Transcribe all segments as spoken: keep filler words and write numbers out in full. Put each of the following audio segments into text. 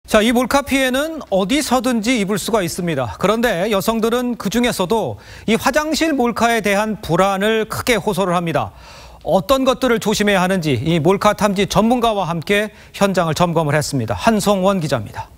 자, 이 몰카 피해는 어디서든지 입을 수가 있습니다. 그런데 여성들은 그중에서도 이 화장실 몰카에 대한 불안을 크게 호소를 합니다. 어떤 것들을 조심해야 하는지 이 몰카 탐지 전문가와 함께 현장을 점검을 했습니다. 한송원 기자입니다.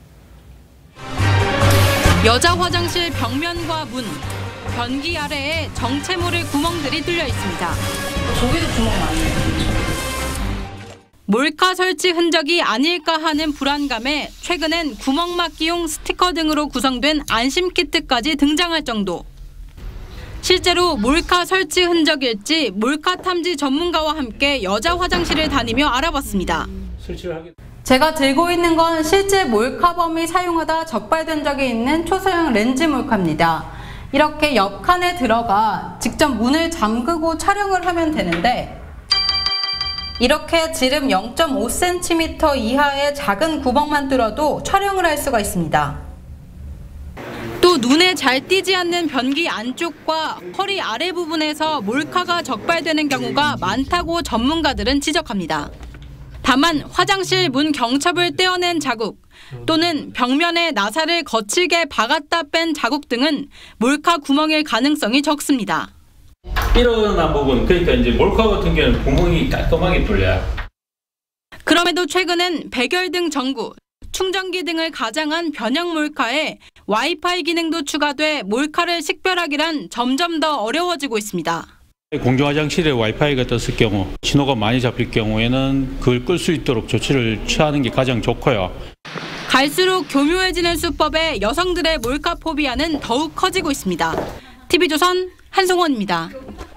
여자 화장실 벽면과 문, 변기 아래에 정체 모를 구멍들이 뚫려 있습니다. 저기도 구멍 많네요. 몰카 설치 흔적이 아닐까 하는 불안감에 최근엔 구멍 막기용 스티커 등으로 구성된 안심키트까지 등장할 정도. 실제로 몰카 설치 흔적일지 몰카 탐지 전문가와 함께 여자 화장실을 다니며 알아봤습니다. 제가 들고 있는 건 실제 몰카범이 사용하다 적발된 적이 있는 초소형 렌즈 몰카입니다. 이렇게 옆 칸에 들어가 직접 문을 잠그고 촬영을 하면 되는데 이렇게 지름 영 점 오 센티미터 이하의 작은 구멍만 뚫어도 촬영을 할 수가 있습니다. 또 눈에 잘 띄지 않는 변기 안쪽과 허리 아래 부분에서 몰카가 적발되는 경우가 많다고 전문가들은 지적합니다. 다만 화장실 문 경첩을 떼어낸 자국 또는 벽면에 나사를 거칠게 박았다 뺀 자국 등은 몰카 구멍일 가능성이 적습니다. 일어난 부분, 그러니까 이제 몰카 같은 경우는 구멍이 깔끔하게 뚫려요. 그럼에도 최근엔 백열등 전구, 충전기 등을 가장한 변형 몰카에 와이파이 기능도 추가돼 몰카를 식별하기란 점점 더 어려워지고 있습니다. 공중 화장실에 와이파이가 떴을 경우, 신호가 많이 잡힐 경우에는 그걸 끌 수 있도록 조치를 취하는 게 가장 좋고요. 갈수록 교묘해지는 수법에 여성들의 몰카 포비아는 더욱 커지고 있습니다. 티비조선 한송원입니다.